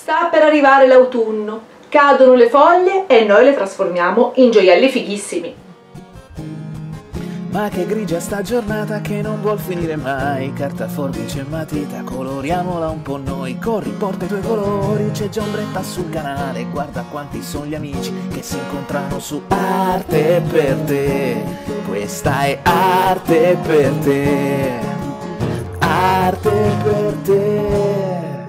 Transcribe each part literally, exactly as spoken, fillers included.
Sta per arrivare l'autunno, cadono le foglie e noi le trasformiamo in gioielli fighissimi. Ma che grigia sta giornata che non vuol finire mai. Carta, forbice e matita, coloriamola un po' noi. Corri, porta i tuoi colori, c'è già ombretta sul canale. Guarda quanti sono gli amici che si incontrano su Arte per te. Questa è arte per te. Arte per te.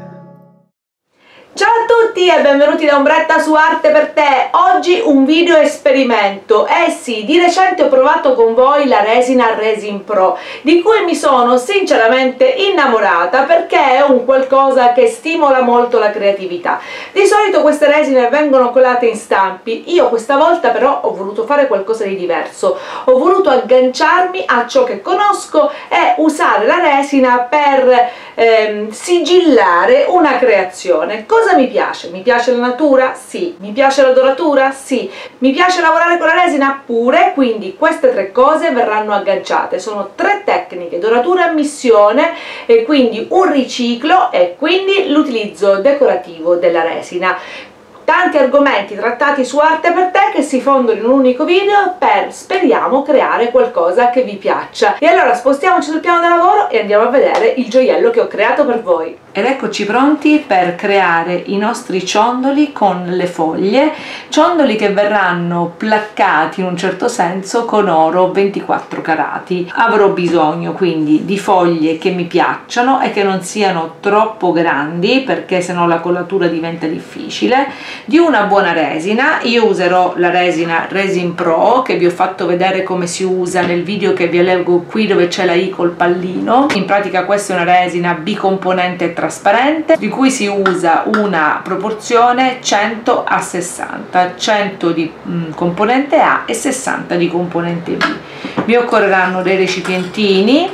Ciao a tutti e benvenuti da Ombretta su Arte per te. Oggi un video esperimento. Eh sì, di recente ho provato con voi la resina Resin Pro, di cui mi sono sinceramente innamorata perché è un qualcosa che stimola molto la creatività. Di solito queste resine vengono colate in stampi, io questa volta però ho voluto fare qualcosa di diverso. Ho voluto agganciarmi a ciò che conosco e usare la resina per ehm, sigillare una creazione. Cosa mi piace? Mi piace la natura? Sì. Mi piace la doratura? Sì. Mi piace lavorare con la resina? Pure. Quindi queste tre cose verranno agganciate. Sono tre tecniche: doratura, missione e quindi un riciclo e quindi l'utilizzo decorativo della resina. Tanti argomenti trattati su Arte per te che si fondono in un unico video per, speriamo, creare qualcosa che vi piaccia. E allora spostiamoci sul piano del lavoro e andiamo a vedere il gioiello che ho creato per voi. Ed eccoci pronti per creare i nostri ciondoli con le foglie, ciondoli che verranno placcati in un certo senso con oro ventiquattro carati. Avrò bisogno quindi di foglie che mi piacciono e che non siano troppo grandi perché sennò la collatura diventa difficile, di una buona resina. Io userò la resina Resin Pro che vi ho fatto vedere come si usa nel video che vi leggo qui dove c'è la i col pallino. In pratica questa è una resina bicomponente trasparente di cui si usa una proporzione cento a sessanta, cento di mh, componente A e sessanta di componente B. Mi occorreranno dei recipientini,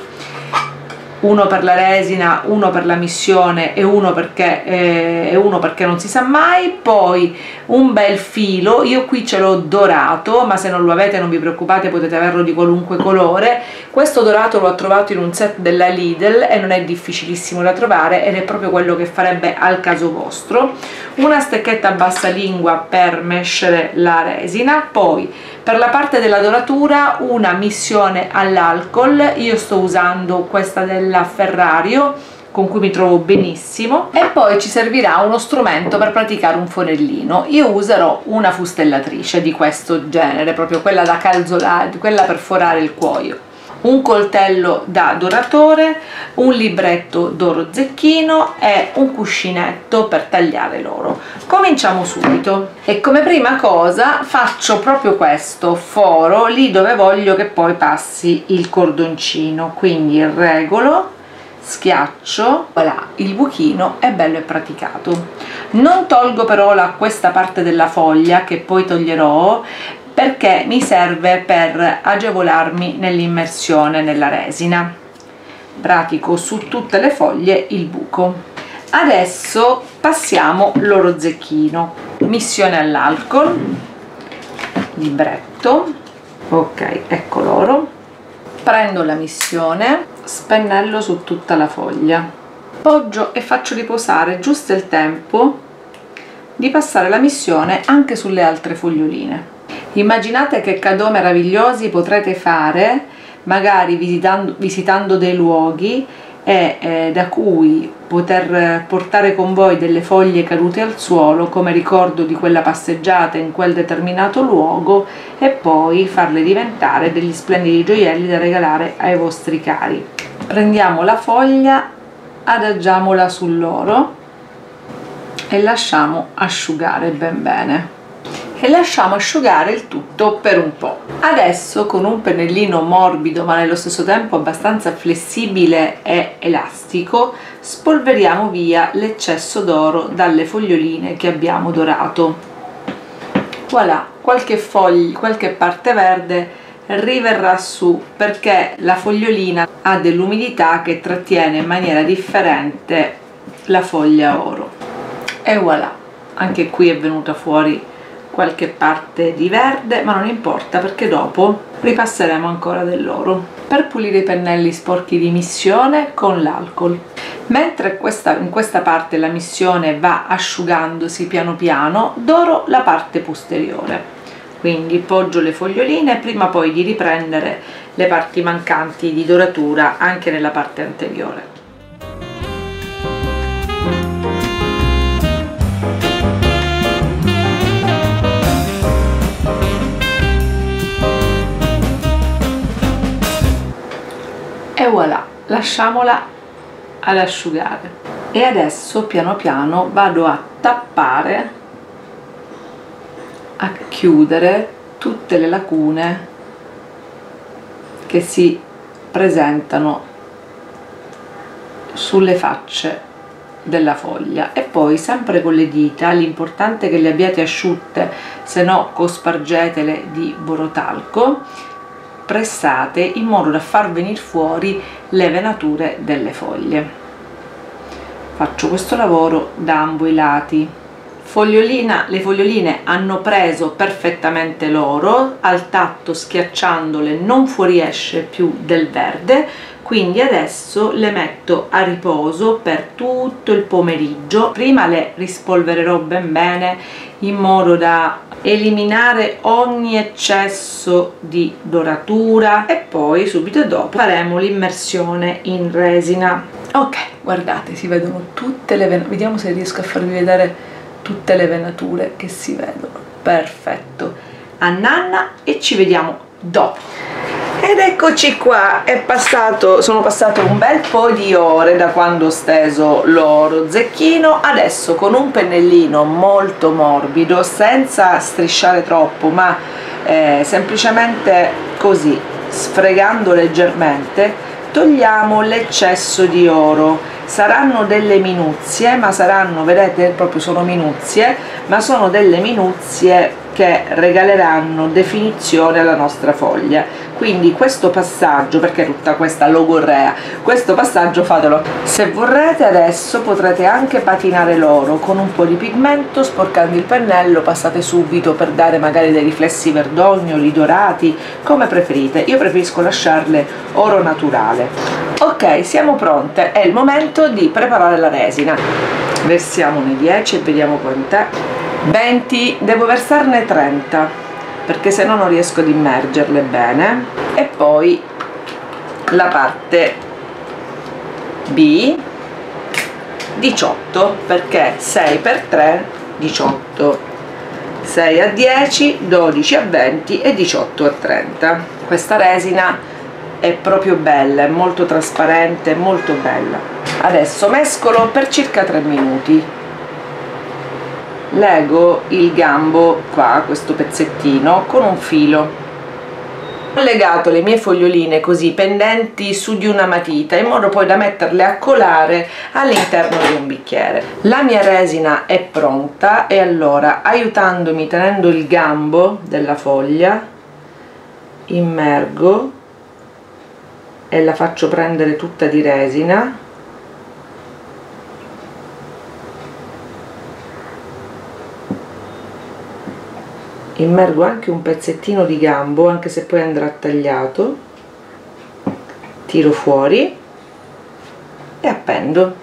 uno per la resina, uno per la missione e uno perché, eh, e uno perché non si sa mai. Poi un bel filo, io qui ce l'ho dorato, ma se non lo avete non vi preoccupate, potete averlo di qualunque colore. Questo dorato l'ho trovato in un set della Lidl e non è difficilissimo da trovare ed è proprio quello che farebbe al caso vostro. Una stecchetta bassa lingua per mescere la resina. Poi per la parte della doratura una missione all'alcol, io sto usando questa della Ferrario con cui mi trovo benissimo, e poi ci servirà uno strumento per praticare un forellino. Io userò una fustellatrice di questo genere, proprio quella da calzolare, quella per forare il cuoio, un coltello da doratore, un libretto d'oro zecchino e un cuscinetto per tagliare l'oro. Cominciamo subito e come prima cosa faccio proprio questo, foro lì dove voglio che poi passi il cordoncino, quindi regolo, schiaccio, voilà, il buchino è bello e praticato. Non tolgo però la, questa parte della foglia che poi toglierò perché mi serve per agevolarmi nell'immersione nella resina. Pratico su tutte le foglie il buco. Adesso passiamo l'oro zecchino, missione all'alcol, libretto, ok, ecco l'oro. Prendo la missione, spennello su tutta la foglia, poggio e faccio riposare giusto il tempo di passare la missione anche sulle altre foglioline. Immaginate che cadeau meravigliosi potrete fare magari visitando, visitando dei luoghi e eh, da cui poter portare con voi delle foglie cadute al suolo come ricordo di quella passeggiata in quel determinato luogo e poi farle diventare degli splendidi gioielli da regalare ai vostri cari. Prendiamo la foglia, adagiamola sull'oro e lasciamo asciugare ben bene. E lasciamo asciugare il tutto per un po'. Adesso con un pennellino morbido ma nello stesso tempo abbastanza flessibile e elastico spolveriamo via l'eccesso d'oro dalle foglioline che abbiamo dorato. Voilà, qualche foglia, qualche parte verde riverrà su perché la fogliolina ha dell'umidità che trattiene in maniera differente la foglia oro. E voilà, anche qui è venuta fuori qualche parte di verde, ma non importa perché dopo ripasseremo ancora dell'oro. Per pulire i pennelli sporchi di missione con l'alcol Mentre questa, in questa parte la missione va asciugandosi piano piano, doro la parte posteriore. Quindi poggio le foglioline prima poi di riprendere le parti mancanti di doratura anche nella parte anteriore. E voilà, lasciamola ad asciugare. E adesso piano piano vado a tappare, a chiudere tutte le lacune che si presentano sulle facce della foglia, e poi sempre con le dita, l'importante è che le abbiate asciutte, se no cospargetele di borotalco, pressate in modo da far venire fuori le venature delle foglie. Faccio questo lavoro da ambo i lati. Fogliolina, le foglioline hanno preso perfettamente l'oro, al tatto schiacciandole non fuoriesce più del verde, quindi adesso le metto a riposo per tutto il pomeriggio. Prima le rispolvererò ben bene in modo da eliminare ogni eccesso di doratura e poi subito dopo faremo l'immersione in resina. Ok, guardate, si vedono tutte le venature, vediamo se riesco a farvi vedere tutte le venature che si vedono. Perfetto, a nanna, e ci vediamo dopo. Ed eccoci qua, è passato, sono passate un bel po' di ore da quando ho steso l'oro zecchino. Adesso con un pennellino molto morbido, senza strisciare troppo, ma eh, semplicemente così, sfregando leggermente, togliamo l'eccesso di oro. Saranno delle minuzie, ma saranno, vedete, proprio sono minuzie, ma sono delle minuzie che regaleranno definizione alla nostra foglia. Quindi questo passaggio, perché tutta questa logorrea, questo passaggio fatelo. Se vorrete adesso potrete anche patinare l'oro con un po' di pigmento, sporcando il pennello, passate subito per dare magari dei riflessi verdognoli, dorati, come preferite. Io preferisco lasciarle oro naturale. Ok, siamo pronte, è il momento di preparare la resina. Versiamone dieci e vediamo quant'è. venti, devo versarne trenta perché se no non riesco ad immergerle bene. E poi la parte B, diciotto, perché sei per tre, diciotto, sei a dieci, dodici a venti e diciotto a trenta. Questa resina è proprio bella, è molto trasparente, molto bella. Adesso mescolo per circa tre minuti. Lego il gambo qua, questo pezzettino, con un filo. Ho legato le mie foglioline così pendenti su di una matita, in modo poi da metterle a colare all'interno di un bicchiere. La mia resina è pronta e allora, aiutandomi tenendo il gambo della foglia, immergo e la faccio prendere tutta di resina. Immergo anche un pezzettino di gambo, anche se poi andrà tagliato, tiro fuori e appendo.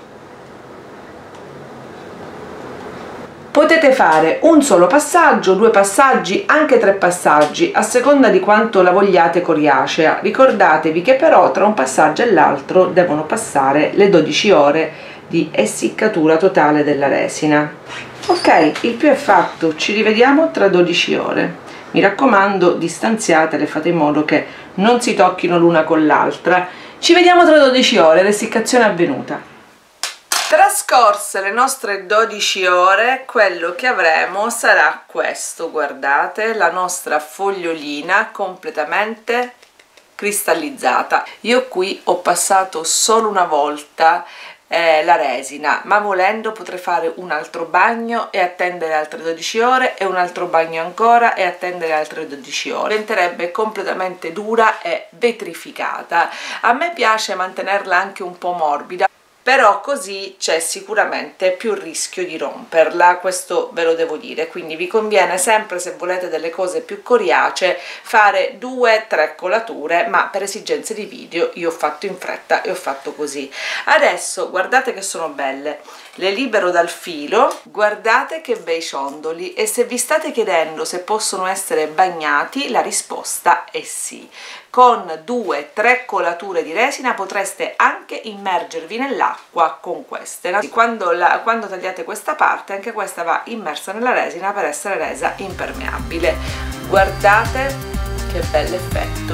Potete fare un solo passaggio, due passaggi, anche tre passaggi, a seconda di quanto la vogliate coriacea. Ricordatevi che però tra un passaggio e l'altro devono passare le dodici ore di essiccatura totale della resina. Ok, il più è fatto, ci rivediamo tra dodici ore. Mi raccomando, distanziatele, fate in modo che non si tocchino l'una con l'altra. Ci vediamo tra dodici ore, l'essiccazione è avvenuta. Trascorse le nostre dodici ore, quello che avremo sarà questo, guardate, la nostra fogliolina completamente cristallizzata. Io qui ho passato solo una volta Eh, la resina, ma volendo potrei fare un altro bagno e attendere altre dodici ore e un altro bagno ancora e attendere altre dodici ore. Diventerebbe completamente dura e vetrificata. A me piace mantenerla anche un po' morbida. però così c'è sicuramente più rischio di romperla, questo ve lo devo dire, quindi vi conviene sempre, se volete delle cose più coriacee, fare due tre colature, ma per esigenze di video io ho fatto in fretta e ho fatto così. Adesso guardate che sono belle, le libero dal filo, guardate che bei ciondoli, e se vi state chiedendo se possono essere bagnati, la risposta è sì. Con due tre colature di resina potreste anche immergervi nell'acqua con queste. Quando, la, quando tagliate questa parte, anche questa va immersa nella resina per essere resa impermeabile. Guardate che bell'effetto,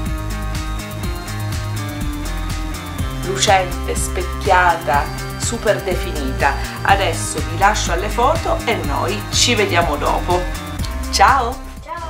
lucente, specchiata, super definita. Adesso vi lascio alle foto e noi ci vediamo dopo. Ciao!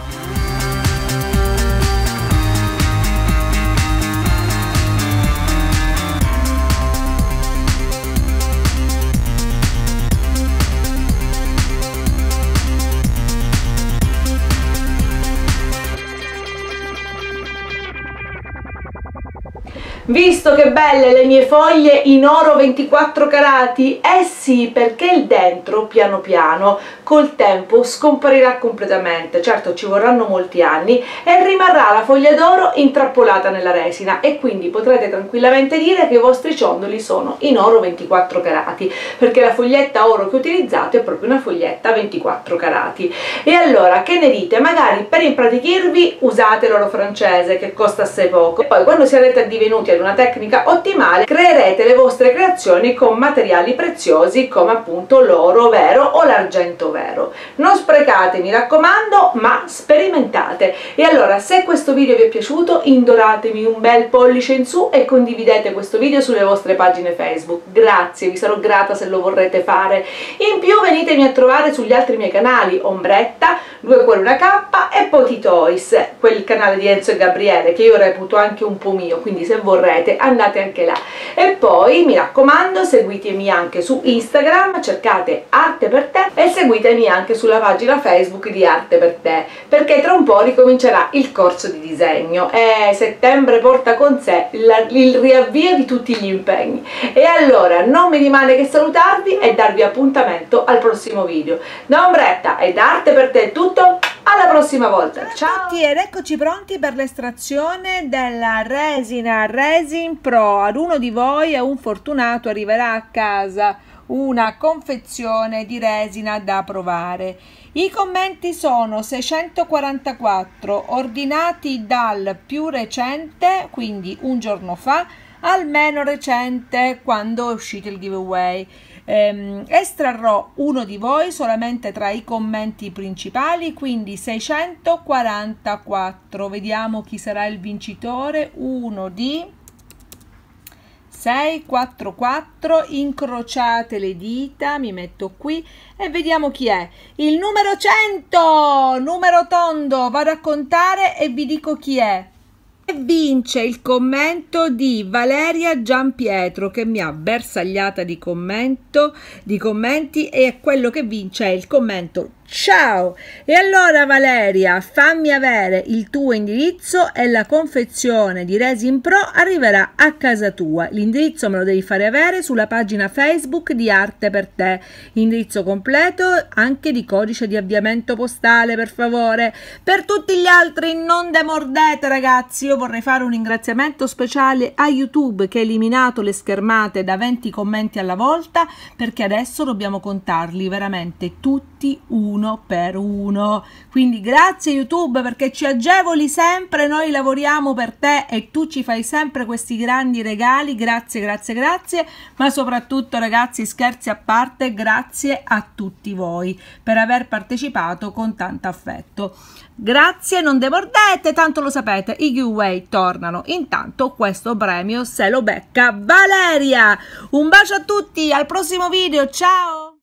Visto che belle le mie foglie in oro ventiquattro carati? Eh sì, perché il dentro piano piano col tempo scomparirà completamente, certo ci vorranno molti anni, e rimarrà la foglia d'oro intrappolata nella resina, e quindi potrete tranquillamente dire che i vostri ciondoli sono in oro ventiquattro carati, perché la foglietta oro che utilizzate è proprio una foglietta ventiquattro carati. E allora che ne dite? Magari per impratichirvi usate l'oro francese, che costa assai poco, e poi quando sarete addivenuti ad una tecnica ottimale creerete le vostre creazioni con materiali preziosi come appunto l'oro vero o l'argento vero. Non sprecate, mi raccomando, ma sperimentate. E allora, se questo video vi è piaciuto, indoratemi un bel pollice in su e condividete questo video sulle vostre pagine Facebook. Grazie, vi sarò grata se lo vorrete fare. In più venitemi a trovare sugli altri miei canali, Ombretta, Due Cuori Una Cappa e Poti Toys, quel canale di Enzo e Gabriele che io reputo anche un po' mio, quindi se vorrete andate anche là. E poi mi raccomando, seguitemi anche su Instagram, cercate Arte per Te, e seguitemi anche sulla pagina Facebook di Arte per Te, perché tra un po' ricomincerà il corso di disegno e settembre porta con sé la, il riavvio di tutti gli impegni. E allora non mi rimane che salutarvi e darvi appuntamento al prossimo video. Da Ombretta e da Arte per Te è tutto, alla prossima volta, ciao a tutti ed eccoci pronti per l'estrazione della resina Resin Pro. Ad uno di voi, a un fortunato, arriverà a casa una confezione di resina da provare. I commenti sono seicentoquarantaquattro, ordinati dal più recente, quindi un giorno fa, al meno recente, quando è uscito il giveaway. Ehm, estrarrò uno di voi solamente tra i commenti principali, quindi seicentoquarantaquattro. Vediamo chi sarà il vincitore. Uno di sei quattro quattro, incrociate le dita, mi metto qui e vediamo chi è. Il numero cento, numero tondo, vado a contare e vi dico chi è. E vince il commento di Valeria Giampietro, che mi ha bersagliata di commento di commenti, e è quello che vince è il commento ciao. E allora Valeria, fammi avere il tuo indirizzo e la confezione di Resin Pro arriverà a casa tua. L'indirizzo me lo devi fare avere sulla pagina Facebook di Arte per Te, indirizzo completo anche di codice di avviamento postale, per favore. Per tutti gli altri non demordete ragazzi. Io vorrei fare un ringraziamento speciale a YouTube, che ha eliminato le schermate da venti commenti alla volta, perché adesso dobbiamo contarli veramente tutti uno per uno. Quindi grazie YouTube, perché ci agevoli sempre, noi lavoriamo per te e tu ci fai sempre questi grandi regali. Grazie, grazie, grazie. Ma soprattutto ragazzi, scherzi a parte, grazie a tutti voi per aver partecipato con tanto affetto. Grazie, non demordete, tanto lo sapete, i giveaway tornano. Intanto questo premio se lo becca Valeria. Un bacio a tutti, al prossimo video, ciao!